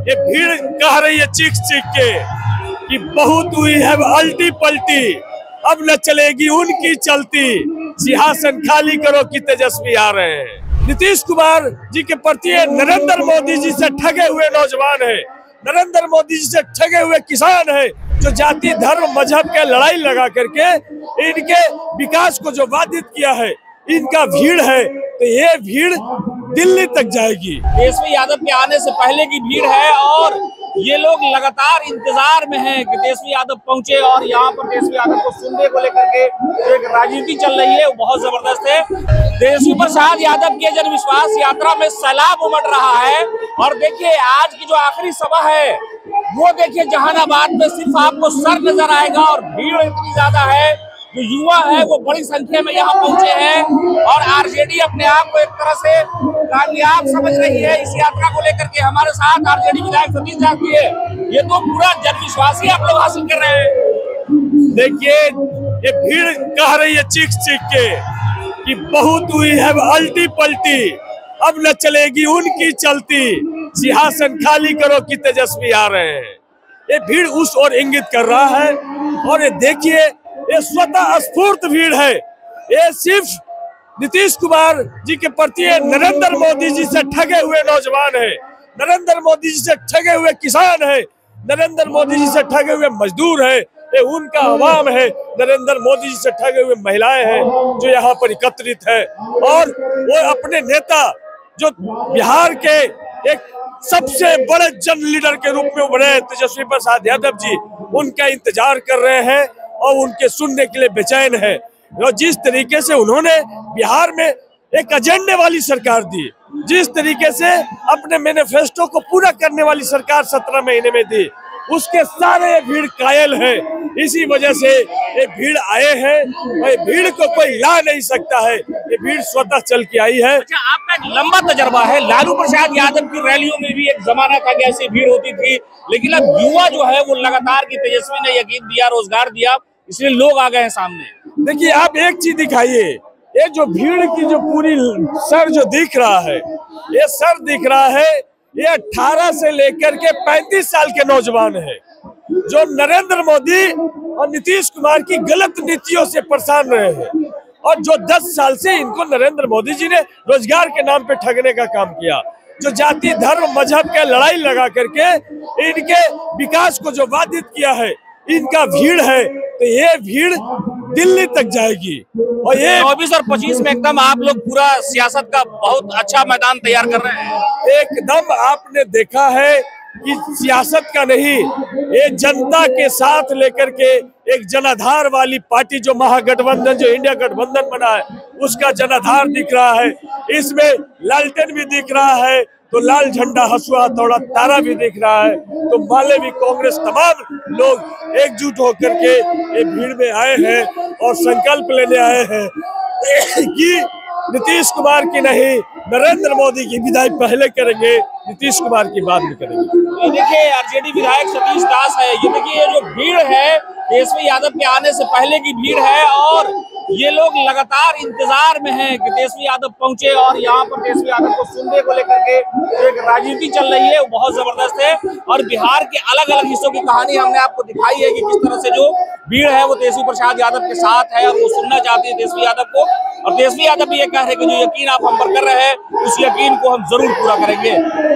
ये भीड़ कह रही है चीख चीख के कि बहुत हुई है अल्टी पलटी, अब न चलेगी उनकी चलती, सिंहासन खाली करो कि तेजस्वी आ रहे हैं। नीतीश कुमार जी के प्रति नरेंद्र मोदी जी से ठगे हुए नौजवान है, नरेंद्र मोदी जी से ठगे हुए किसान है, जो जाति धर्म मजहब के लड़ाई लगा करके इनके विकास को जो बाधित किया है, इनका भीड़ है। तो ये भीड़ दिल्ली तक जाएगी। तेजस्वी यादव के आने से पहले की भीड़ है और ये लोग लगातार इंतजार में हैं कि तेजस्वी यादव पहुंचे और यहाँ पर तेजस्वी यादव को सुनने को लेकर के एक राजनीति चल रही है, वो बहुत जबरदस्त है। तेजस्वी प्रसाद यादव के जन विश्वास यात्रा में सैलाब उमड़ रहा है और देखिए आज की जो आखिरी सभा है वो देखिए जहानाबाद में सिर्फ आपको सर नजर आएगा और भीड़ इतनी ज्यादा है, जो युवा है वो बड़ी संख्या में यहाँ पहुंचे हैं और आरजेडी अपने आप को एक तरह से कामयाब समझ रही है इस यात्रा को लेकर के। हमारे साथ आरजेडी विधायक सतीश जाती है, ये तो पूरा जन विश्वास ही आप लोग हासिल कर रहे हैं। देखिए ये भीड़ कह रही है चीख चीख के कि बहुत हुई है अल्टी पलटी, अब न चलेगी उनकी चलती, सिंहासन खाली करो कि तेजस्वी आ रहे हैं। ये भीड़ उस ओर इंगित कर रहा है और ये देखिए ये स्वतः स्फूर्त भीड़ है। ये सिर्फ नीतीश कुमार जी के प्रति नरेंद्र मोदी जी से ठगे हुए नौजवान है, नरेंद्र मोदी जी से ठगे हुए किसान है, नरेंद्र मोदी जी से ठगे हुए मजदूर है, ये उनका अवाम है। नरेंद्र मोदी जी से ठगे हुए महिलाएं हैं जो यहाँ पर एकत्रित है और वो अपने नेता जो बिहार के एक सबसे बड़े जन लीडर के रूप में उभरे तेजस्वी प्रसाद यादव जी, उनका इंतजार कर रहे हैं और उनके सुनने के लिए बेचैन है। और जिस तरीके से उन्होंने बिहार में एक एजेंडे वाली सरकार दी, जिस तरीके से अपने मैनिफेस्टो को पूरा करने वाली सरकार 17 महीने में दी, उसके सारे भीड़ कायल है। इसी वजह से ये भीड़ आए हैं और ये भीड़ को कोई ला नहीं सकता है, ये भीड़ स्वतः चल के आई है। अच्छा, आपका एक लंबा तजर्बा है, लालू प्रसाद यादव की रैलियों में भी एक जमाना था कि ऐसी भीड़ होती थी, लेकिन अब युवा जो है वो लगातार की तेजस्वी ने यकीन दिया, रोजगार दिया, इसलिए लोग आ गए हैं सामने। देखिए आप एक चीज दिखाइए, ये जो भीड़ की जो पूरी सर जो दिख रहा है, ये सर दिख रहा है, ये 18 से लेकर के 35 साल के नौजवान है जो नरेंद्र मोदी और नीतीश कुमार की गलत नीतियों से परेशान रहे हैं और जो 10 साल से इनको नरेंद्र मोदी जी ने रोजगार के नाम पे ठगने का काम किया, जो जाति धर्म मजहब के लड़ाई लगा करके इनके विकास को जो बाधित किया है, इनका भीड़ है। तो ये भीड़ दिल्ली तक जाएगी और ये 24 और 25 में एकदम आप लोग पूरा सियासत का बहुत अच्छा मैदान तैयार कर रहे हैं। एकदम आपने देखा है कि सियासत का नहीं, ये जनता के साथ लेकर के एक जनाधार वाली पार्टी जो महागठबंधन, जो इंडिया गठबंधन बना है, उसका जनाधार दिख रहा है। इसमें लालटेन भी दिख रहा है, तो लाल झंडा हसुआ थोड़ा तारा भी दिख रहा है, तो माले भी कांग्रेस तमाम लोग एकजुट होकर के ये भीड़ में आए हैं और संकल्प लेने आए हैं कि नीतीश कुमार की नहीं, नरेंद्र मोदी की विदाई पहले करेंगे, नीतीश कुमार की बाद में करेंगे। देखिए आरजेडी विधायक सतीश दास है, ये देखिए ये जो भीड़ है तेजस्वी यादव के आने से पहले की भीड़ है और ये लोग लगातार इंतजार में हैं कि तेजस्वी यादव पहुंचे और यहाँ पर तेजस्वी यादव को सुनने को लेकर के एक राजनीति चल रही है, वो बहुत जबरदस्त है। और बिहार के अलग अलग हिस्सों की कहानी हमने आपको दिखाई है कि किस तरह से जो भीड़ है वो तेजस्वी प्रसाद यादव के साथ है और वो सुनना चाहती है तेजस्वी यादव को, और तेजस्वी यादव भी ये कह रहे हैं कि जो यकीन आप हम पर कर रहे हैं उस यकीन को हम जरूर पूरा करेंगे।